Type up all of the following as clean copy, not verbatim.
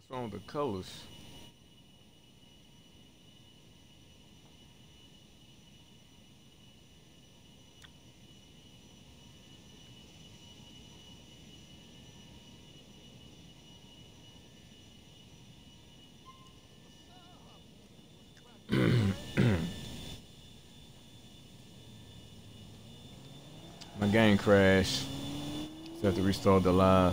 What's wrong with the colors? My game crashed. So I have to restart the live.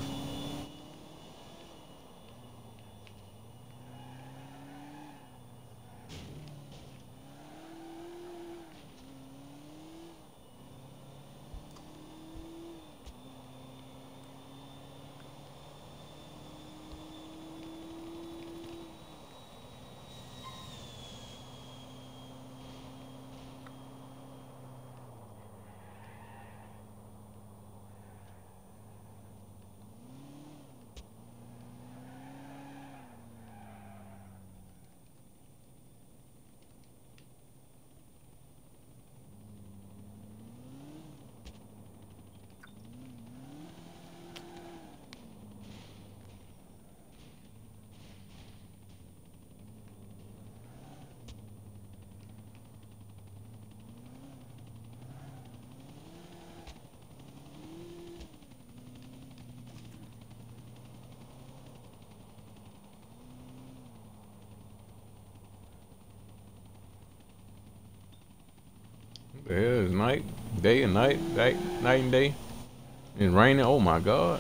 What the hell is night, day and night, night and day, and raining? Oh my god!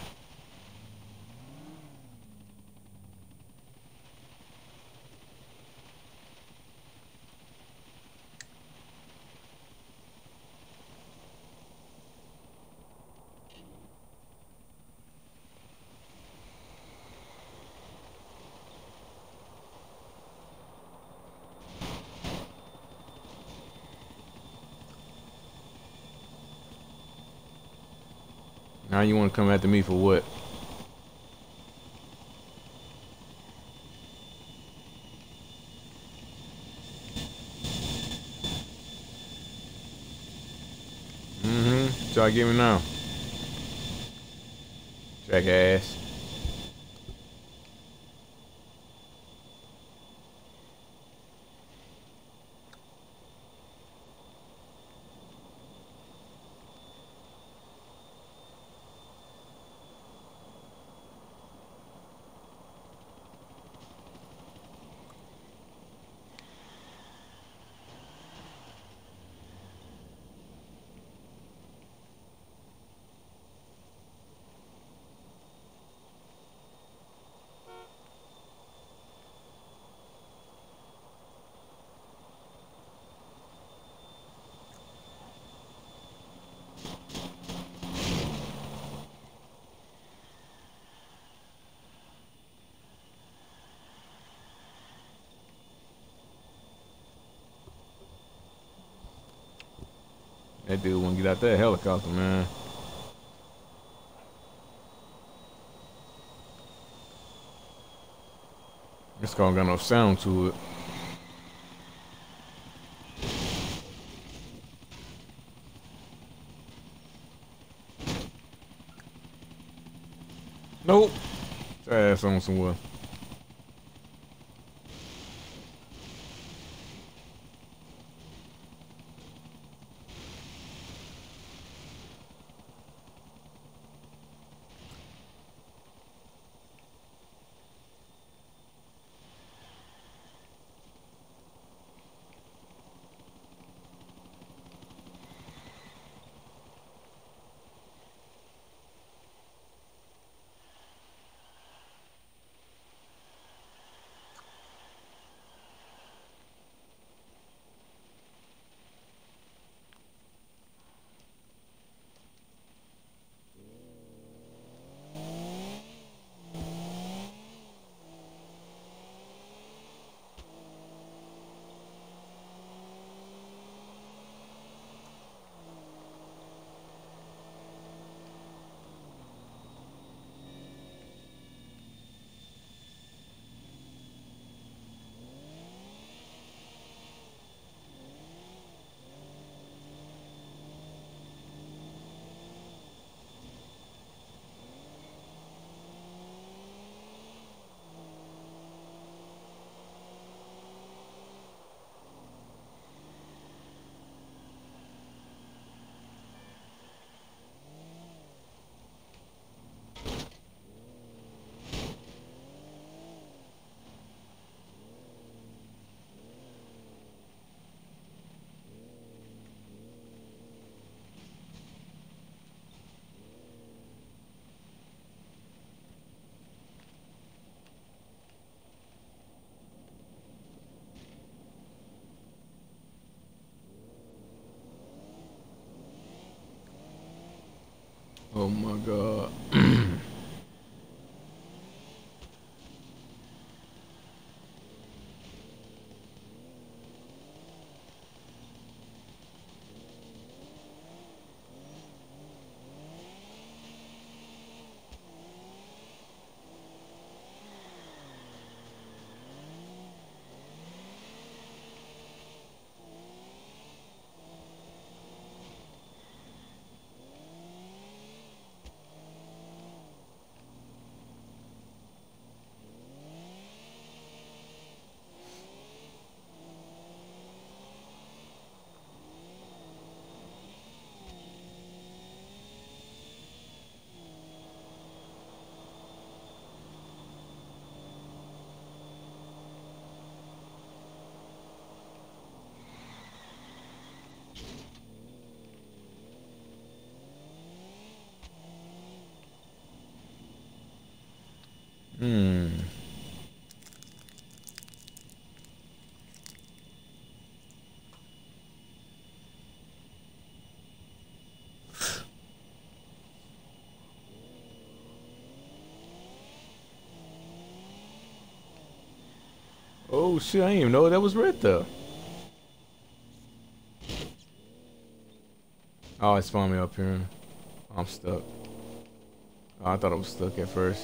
Now you want to come after me for what? Try to get me now, jackass. That dude want to get out that helicopter, man. This car got no sound to it. Nope. Ass on somewhere. Oh my god. Hmm. Oh shit, I didn't even know that was right there. Oh, it spawned me up here. I'm stuck. Oh, I thought I was stuck at first.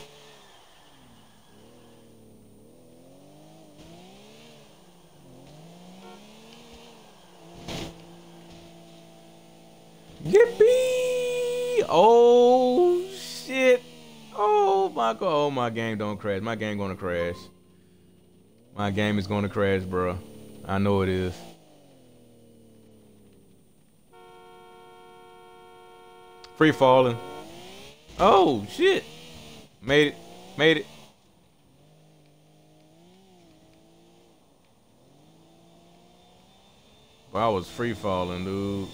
Yippee! Oh shit! Oh my god! Oh, my game don't crash. My game gonna crash. My game is gonna crash, bro. I know it is. Free falling. Oh shit! Made it. Made it. Well, I was free falling, dude.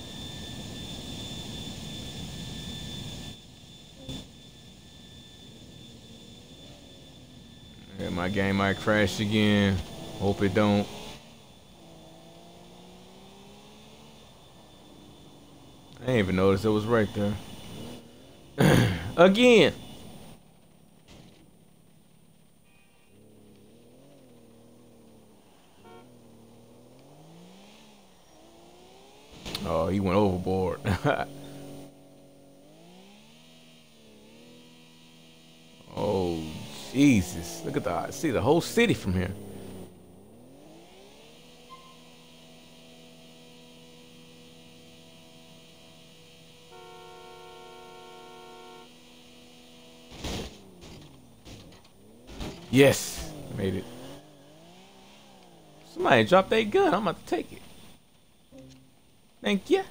Yeah, my game might crash again. Hope it don't. I didn't even notice it was right there. Again. Oh, he went overboard. Oh, Jesus. Look at that. See the whole city from here. Yes. Made it. Somebody dropped their gun. I'm about to take it. Thank you.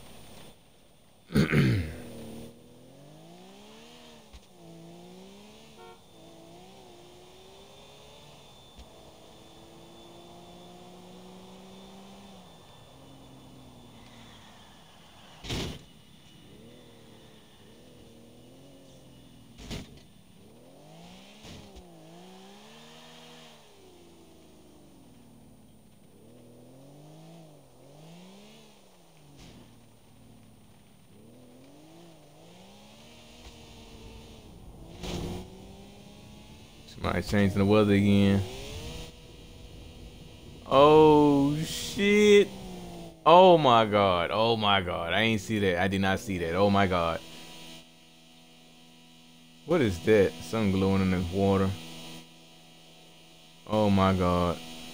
Somebody changing the weather again. Oh, shit. Oh, my God. Oh, my God. I ain't see that. I did not see that. Oh, my God. What is that? Something glowing in the water. Oh, my God.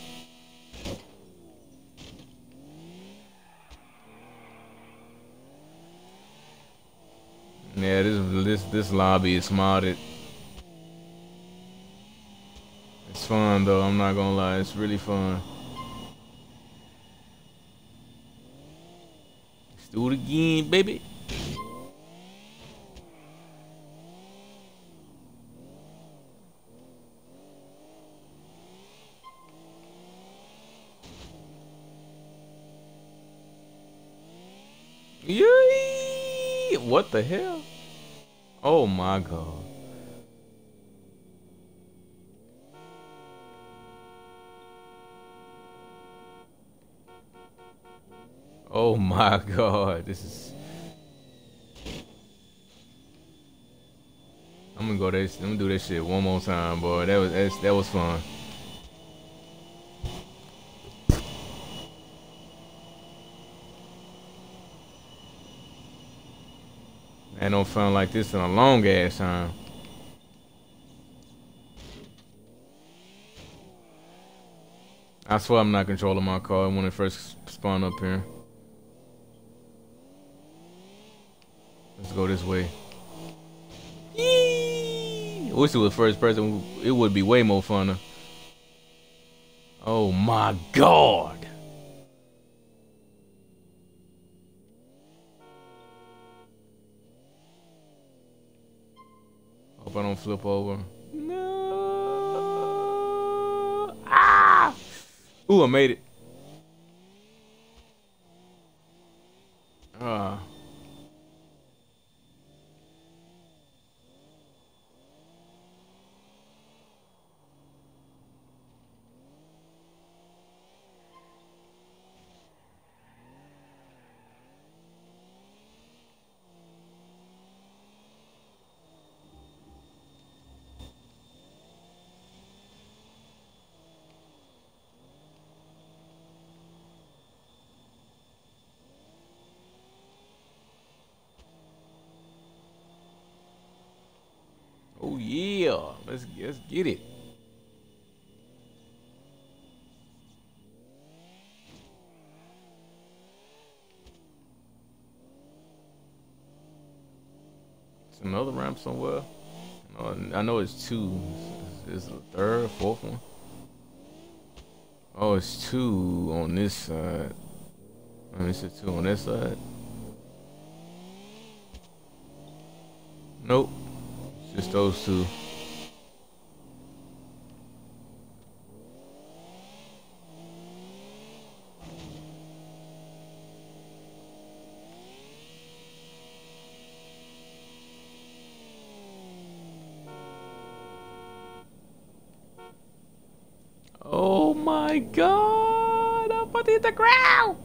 Yeah, this lobby is modded. It's fun though. I'm not gonna lie. It's really fun. Let's do it again, baby. Yay! What the hell? Oh my God. Oh my God. This is. I'm gonna go this. I'm gonna do this shit one more time, boy. That was fun. I don't fun like this in a long ass time. I swear I'm not controlling my car when it first spawned up here. Let's go this way. Yee! I wish it was first person. It would be way more funner. Oh my god! Hope I don't flip over. No! Ah! Ooh, I made it. Ah. Oh yeah. Let's get it. It's another ramp somewhere. I know it's two. Is the third, fourth one? Oh, it's two on this side. Let me see, two on this side. Nope. It's just those two. Oh my god! I'm about to hit the ground!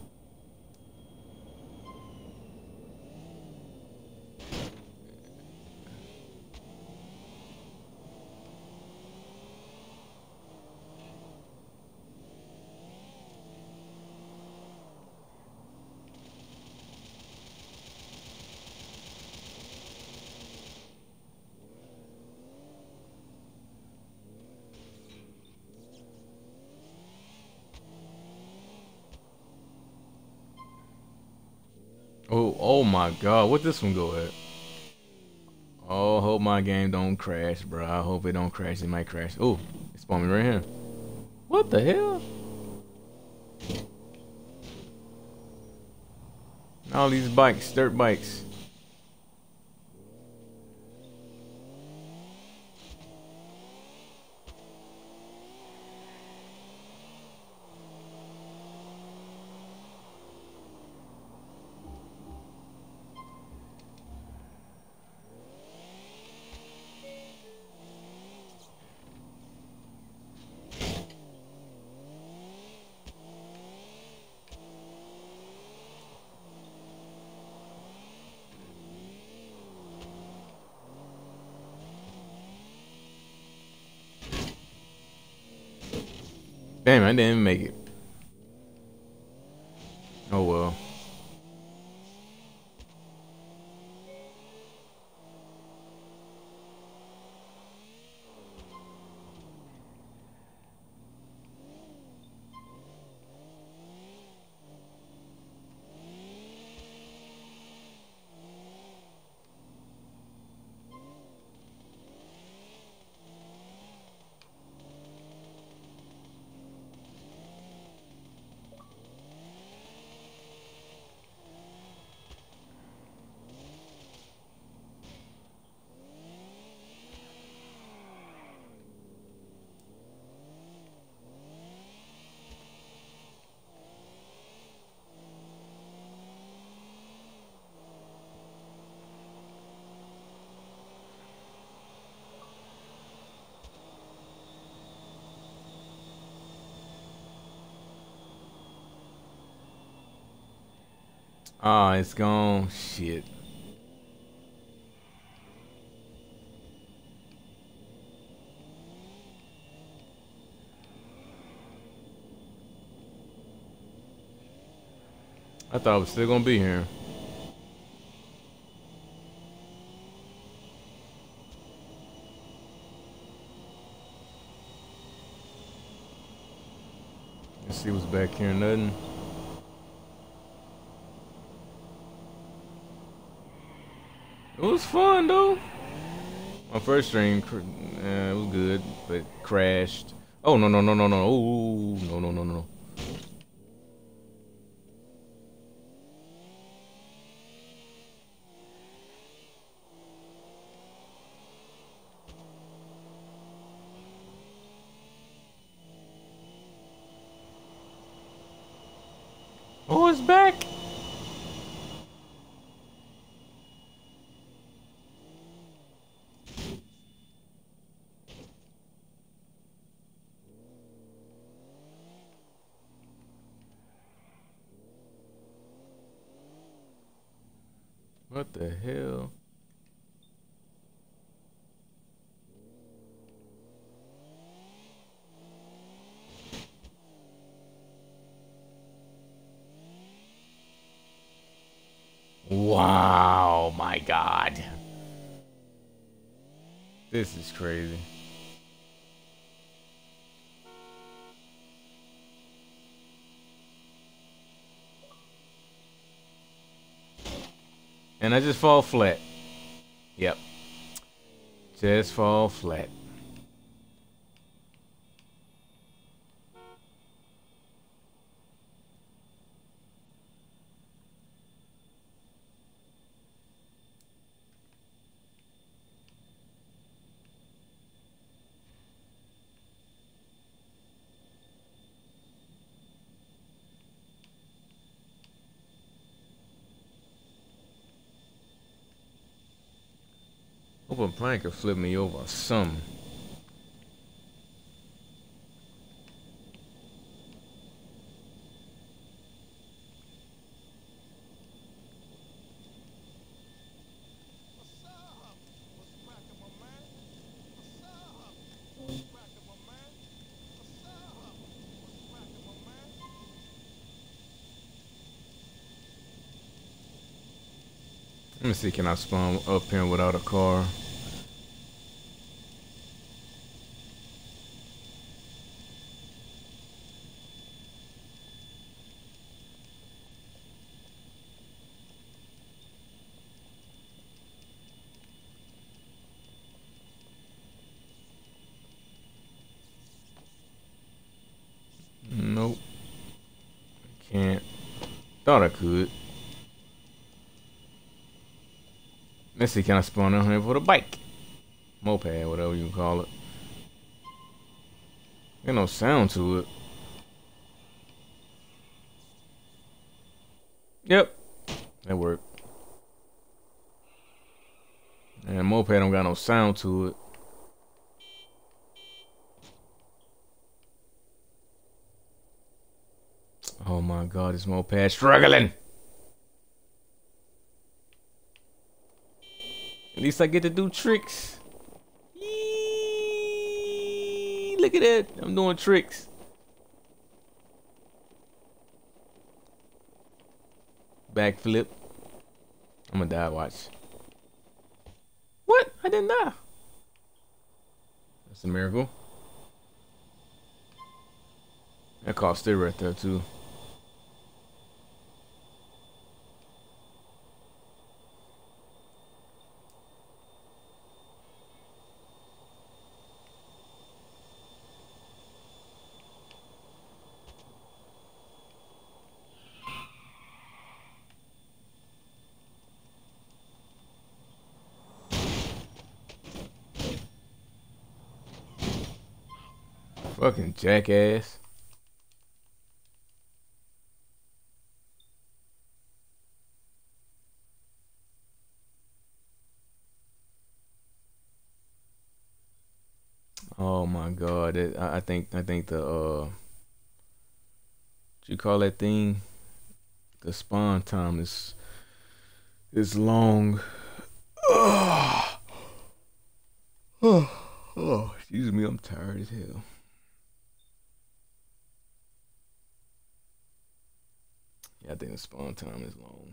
Oh my god, what this one go at? Oh, hope my game don't crash, bro. I hope it don't crash. It might crash. Oh, it spawned me right here. What the hell? All these bikes, dirt bikes. Damn, I didn't make it. Oh well. Ah, it's gone. Shit. I thought I was still gonna be here. Let's see what's back here. Nothing. It was fun though. My first stream, it was good, but crashed. Oh no no no no no! Oh no no no no! Oh, it's back! What the hell? Wow, my God. This is crazy. And I just fall flat. Yep. Just fall flat. Hope a plane could flip me over or something. Let me see, can I spawn up here without a car? Nope. Can't. Thought I could. Let's see, can I spawn on here with a bike? Moped, whatever you call it. Got no sound to it. Yep. That worked. And moped don't got no sound to it. Oh my God, this moped struggling. At least I get to do tricks. Yee, look at that. I'm doing tricks. Backflip. I'm gonna die, watch. What? I didn't die. That's a miracle. That car stay right there too. Fucking jackass. Oh my God. I think the what you call that thing? The spawn time is long. Oh, excuse me, I'm tired as hell. Yeah, think the spawn time is long.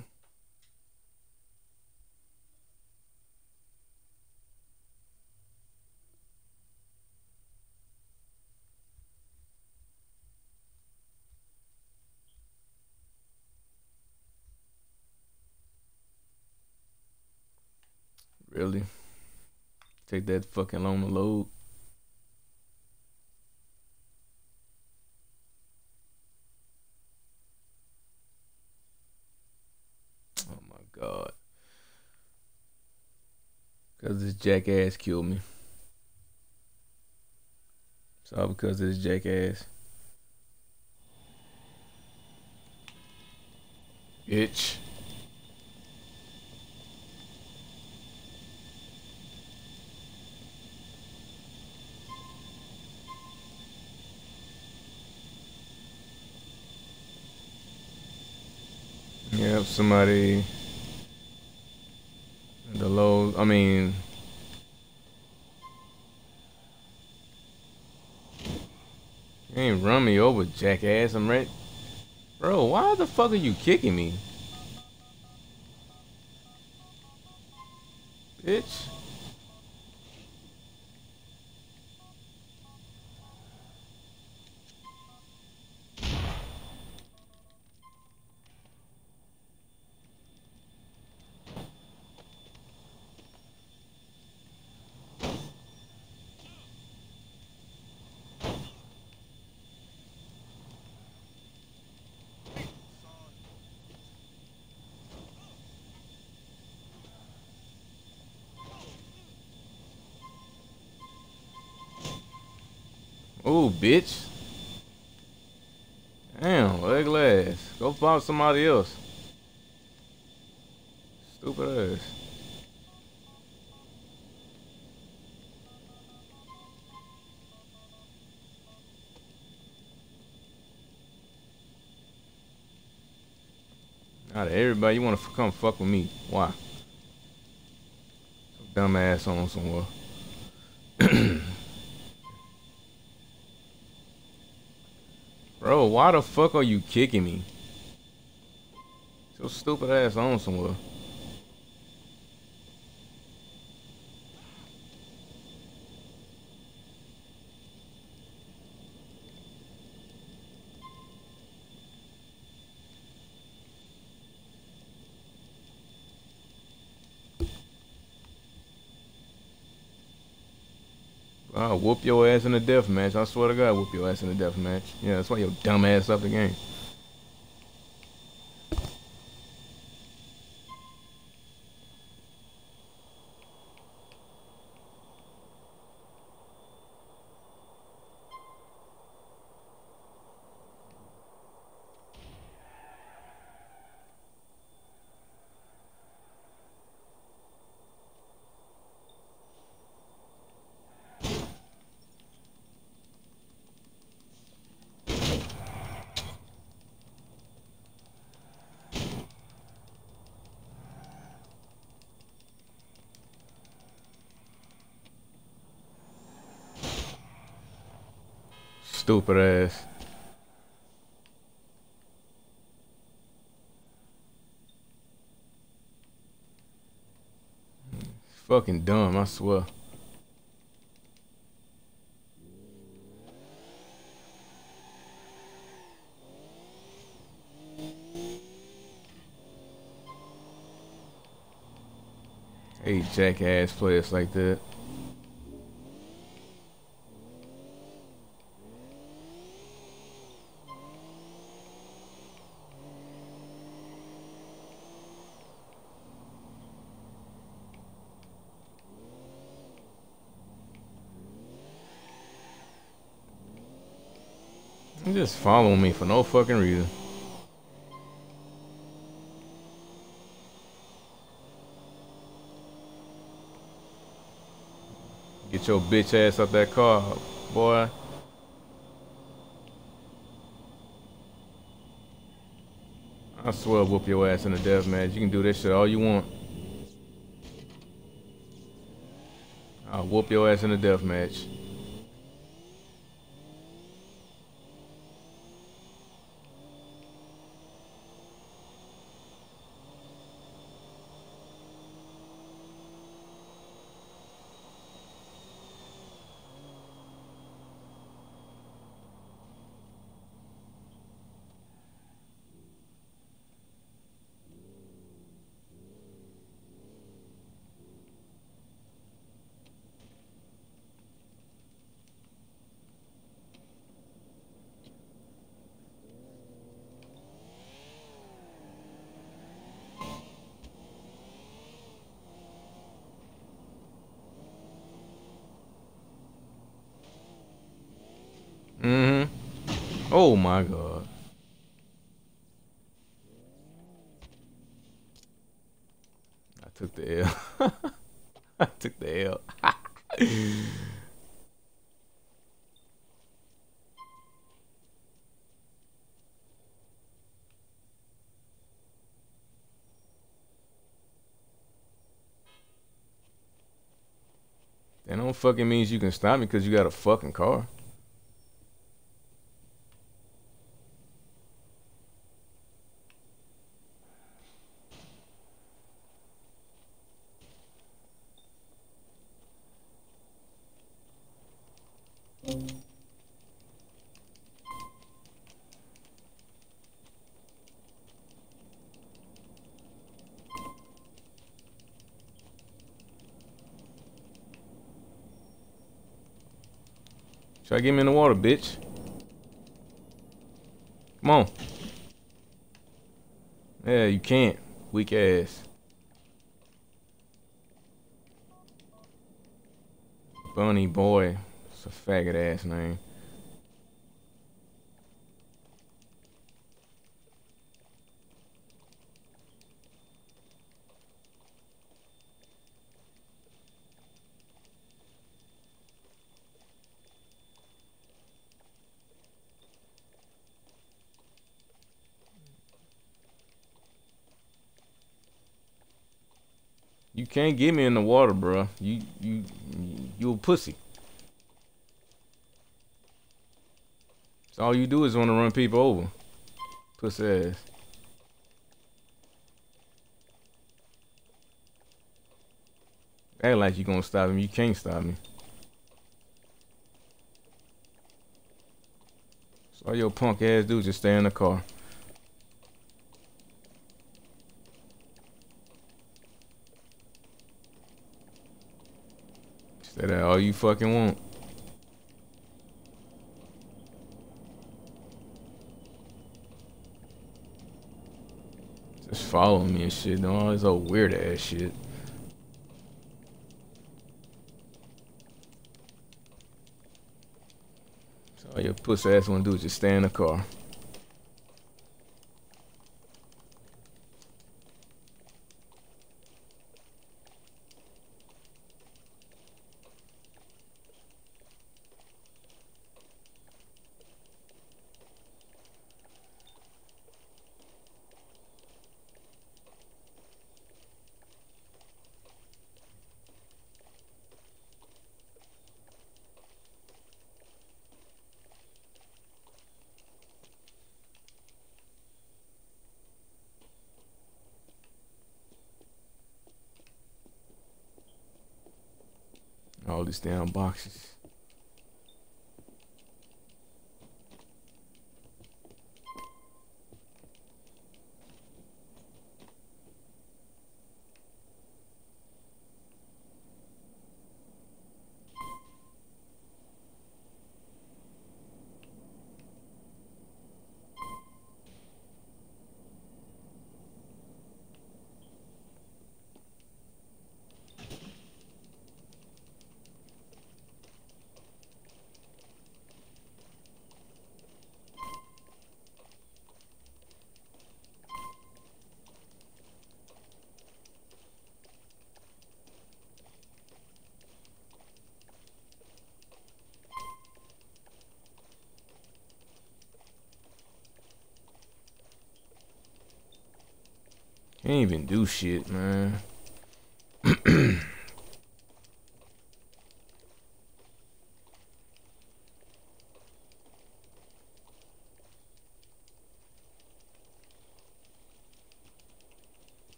Really? Take that fucking long to load. Oh my god. Cause this jackass killed me. It's all because of this jackass. Bitch. Yep, somebody. The low. I mean. You ain't run me over, jackass. I'm ready. Bro, why the fuck are you kicking me? Bitch. Ooh, bitch. Damn, ugly ass. Go find somebody else. Stupid ass. Out of everybody, you wanna come fuck with me? Why? Dumb ass on somewhere. Bro, why the fuck are you kicking me? So stupid ass on somewhere. I'll whoop your ass in a death match. I swear to God, whoop your ass in a death match. Yeah, that's why your dumb ass left the game. Stupid ass. Fucking dumb, I swear. Hey, jackass players like that. You just following me for no fucking reason. Get your bitch ass up that car, boy. I swear I'll whoop your ass in a death match. You can do this shit all you want. I'll whoop your ass in a death match. Oh my god. I took the L. I took the L. That don't fucking means you can stop me because you got a fucking car. Try to get me in the water, bitch. Come on. Yeah, you can't. Weak ass. Bunny boy. It's a faggot ass name. You can't get me in the water, bro. You a pussy. So all you do is want to run people over. Pussy ass. Act like you gonna stop me. You can't stop me. So all your punk ass do is just stay in the car. Say that all you fucking want. Just following me and shit. Doing all this old weird ass shit. So all your pussy ass wanna do is just stay in the car. All these damn boxes. Can't even do shit, man.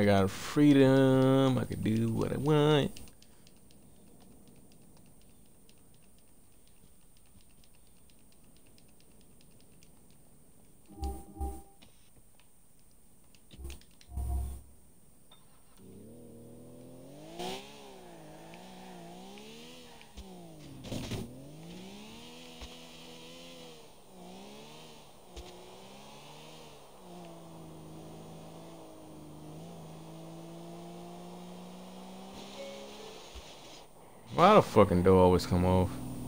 I got freedom. I can do what I want. Why the fucking door always come off?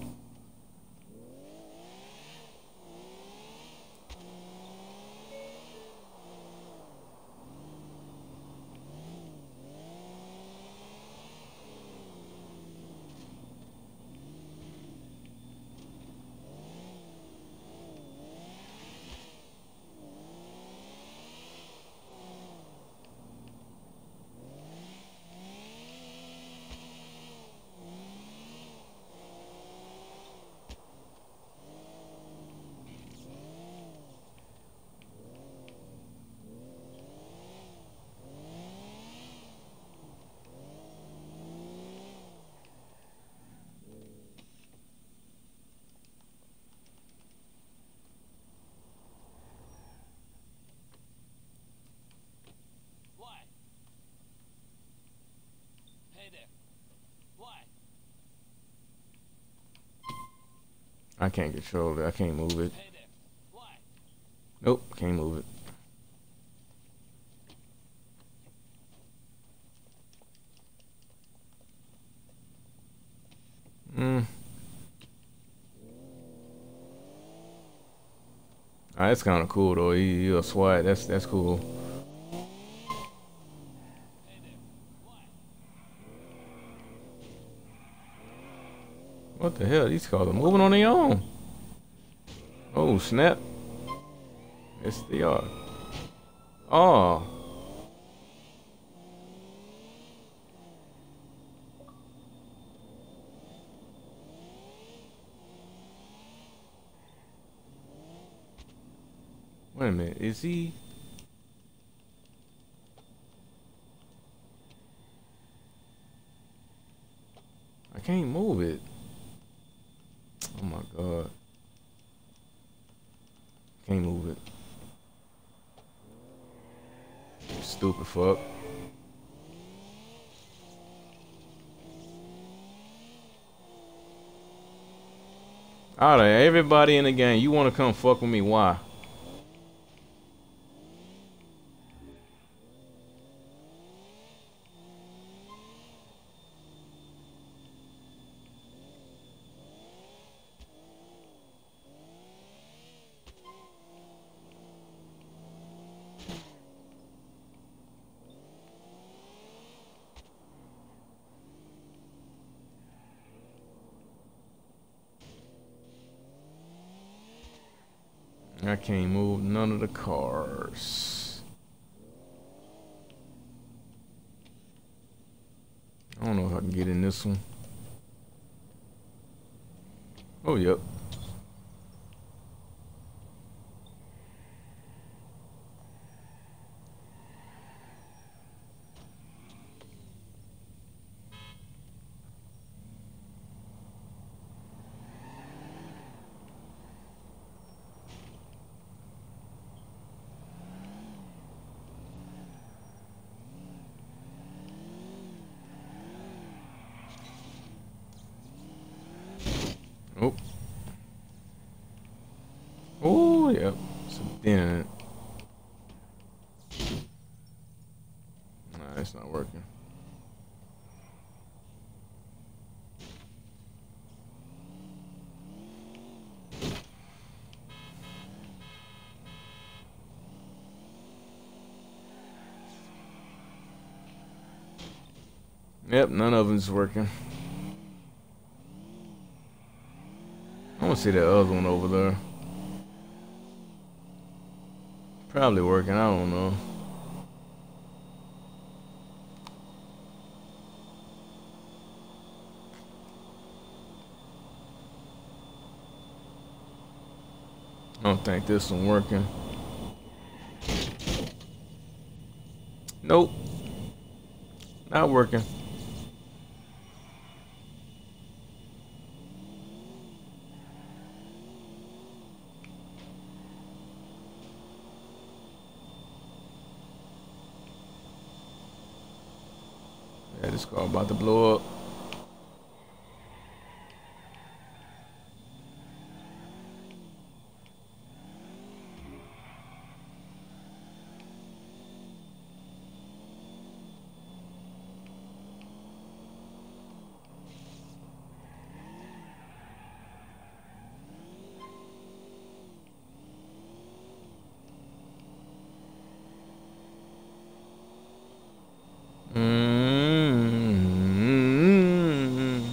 I can't control it. I can't move it. Nope, can't move it. That's kind of cool though. He a SWAT. That's cool. What the hell? These cars are moving on their own. Oh snap! Yes, they are. Oh. Wait a minute. Is he? I can't move it. Oh my god. Can't move it. Stupid fuck. Alright, everybody in the game, you wanna come fuck with me, why? I can't move none of the cars. I don't know if I can get in this one. Oh, yep. Oh. Oh, yep. Some dent in it. Nah, it's not working. Yep, none of them's working. I want to see that other one over there. Probably working, I don't know. I don't think this one working. Nope. Not working. Yeah, this car about to blow up. Mm-hmm.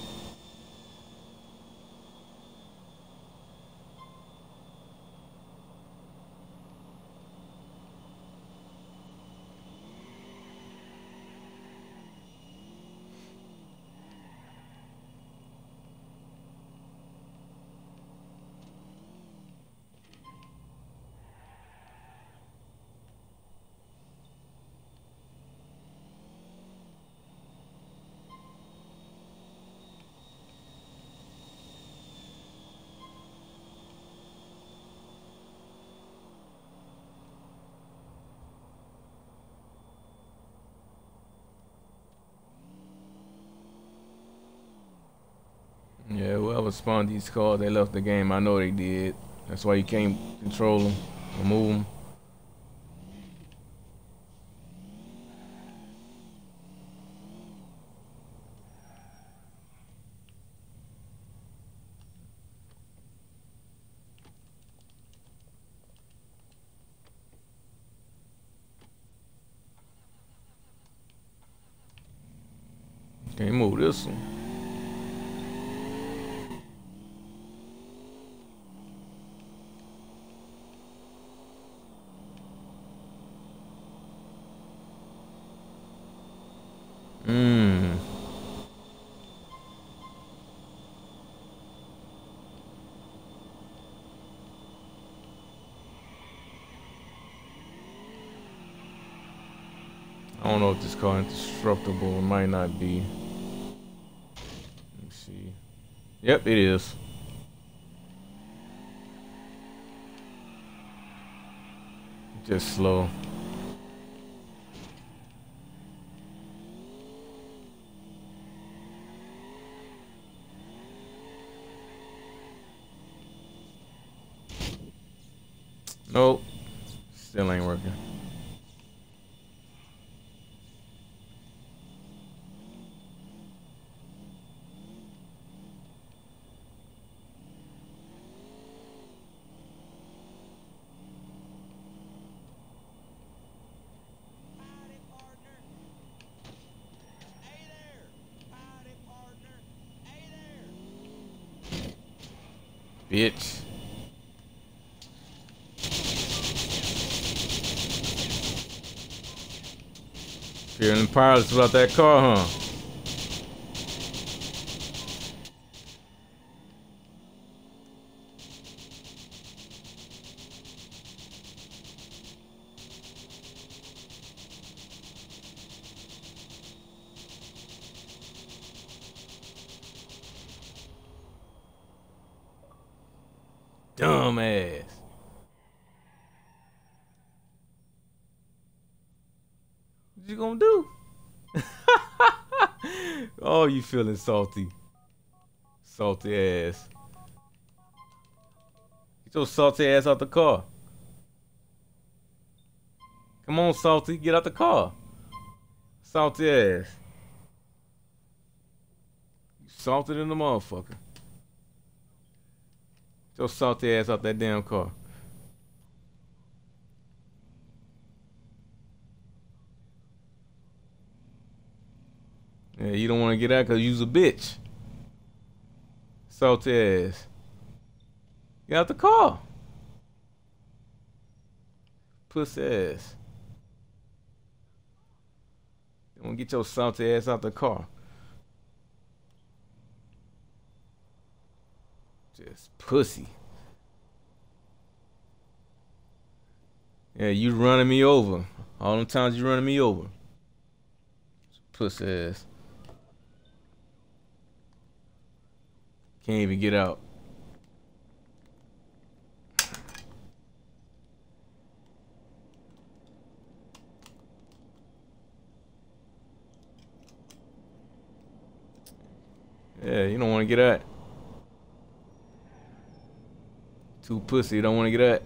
Yeah, whoever spawned these cars, they left the game. I know they did. That's why you can't control them or move them. Can't move this one. Mmm. I don't know if this car indestructible. It might not be. Let me see. Yep, it is. Just slow. Nope. Still ain't working. Bitch. Feeling powerless about that car, huh? Dumbass. What you gonna do? Oh, you feeling salty. Salty ass. Get your salty ass out the car. Come on, salty. Get out the car. Salty ass. You salted in the motherfucker. Get your salty ass out that damn car. Yeah, you don't want to get out because you's a bitch. Salty ass. Get out the car. Pussy ass. You want to get your salty ass out the car. Just pussy. Yeah, you running me over. All them times you running me over. Pussy ass. Can't even get out. Yeah, you don't want to get out. Too pussy, you don't want to get out.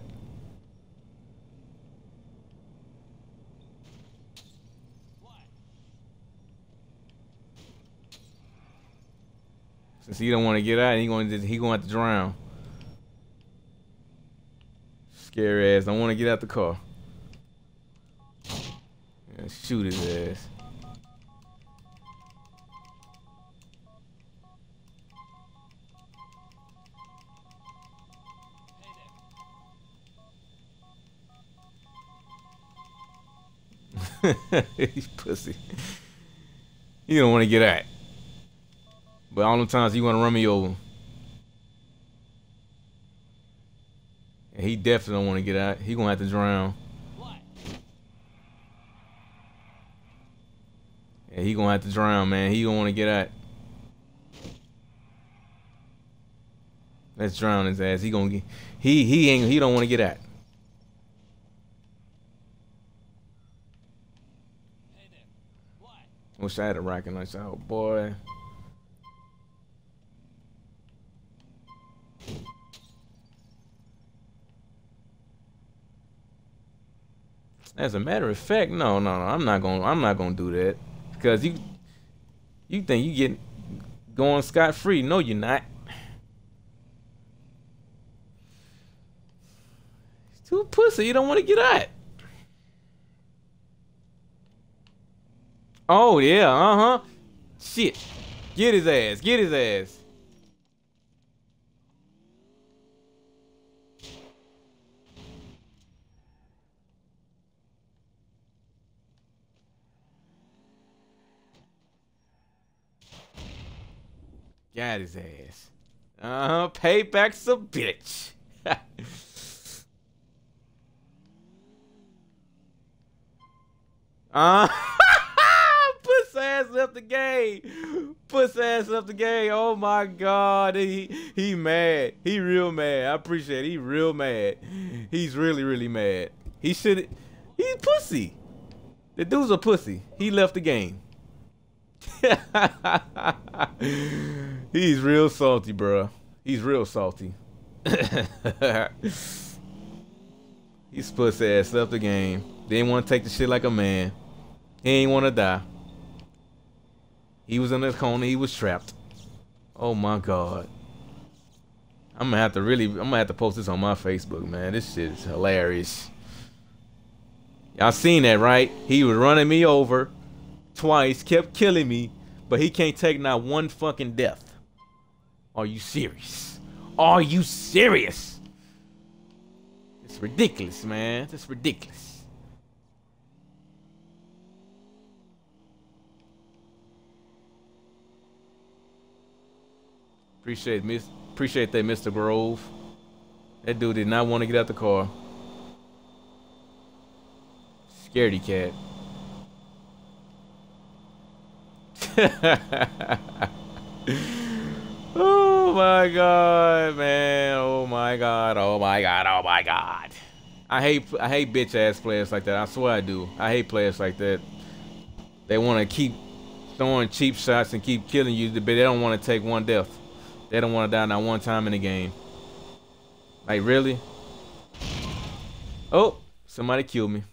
Since he don't want to get out, he gonna have to drown. Scary ass, don't want to get out the car. Yeah, shoot his ass. He's pussy. You don't want to get at. But all the times he want to run me over. And he definitely don't want to get out. He gonna have to drown. Yeah, he gonna have to drown, man. He don't want to get out. Let's drown his ass. He gonna get. He don't want to get out. Wish I had a rocket launcher. Oh boy. As a matter of fact, no. I'm not gonna do that because you think you get going scot free? No, you're not. He's too pussy. You don't want to get out. Oh yeah, Shit. Get his ass. Get his ass. Got his ass. Payback's a bitch. Puss ass left the game. Puss ass left the game. Oh my god. He mad. He real mad. I appreciate it. He real mad. He's really mad. He's pussy. The dude's a pussy. He left the game. He's real salty, bro. He's real salty. He's pussy ass left the game. Didn't want to take the shit like a man. He ain't want to die. He was in the corner. He was trapped. Oh my god. I'm gonna have to post this on my Facebook, man. This shit is hilarious. Y'all seen that, right? He was running me over twice, kept killing me, but he can't take not one fucking death. Are you serious? Are you serious? It's ridiculous, man. It's ridiculous. Appreciate that, Mr. Grove. That dude did not want to get out the car. Scaredy cat. Oh my god, man. Oh my god. Oh my god. Oh my god. I hate bitch ass players like that. I swear I do. I hate players like that. They want to keep throwing cheap shots and keep killing you, but they don't want to take one death. They don't want to die not one time in the game. Like, really? Oh, somebody killed me.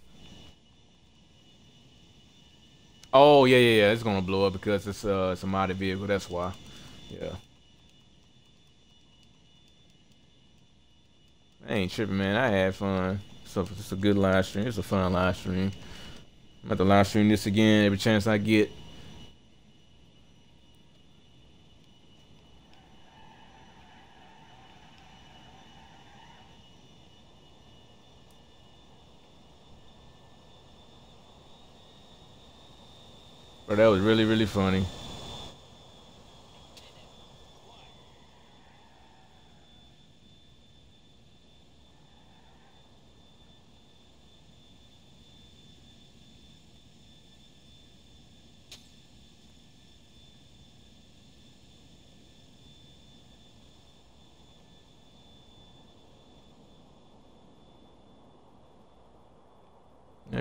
Oh, yeah. It's gonna blow up because it's a modded vehicle. That's why. Yeah. I ain't tripping, man. I had fun. So it's a good live stream. It's a fun live stream. I'm about to live stream this again every chance I get. Bro, that was really funny.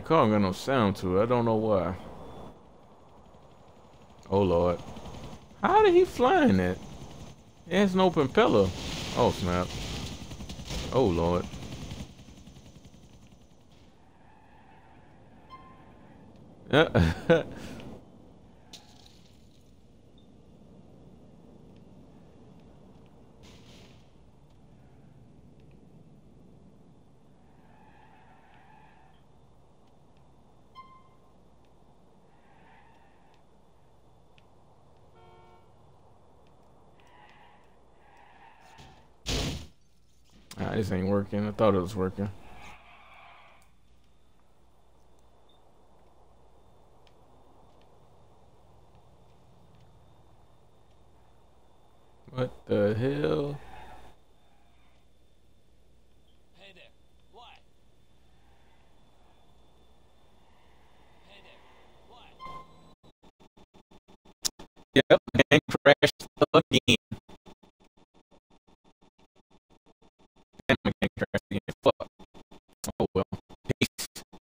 car ain't got no sound to it. I don't know why. Oh Lord. How did he fly in that? It has no propeller. Oh snap. Oh Lord. This ain't working. I thought it was working. What the hell? Hey there. What? Hey there. What? Yep, game crashed again.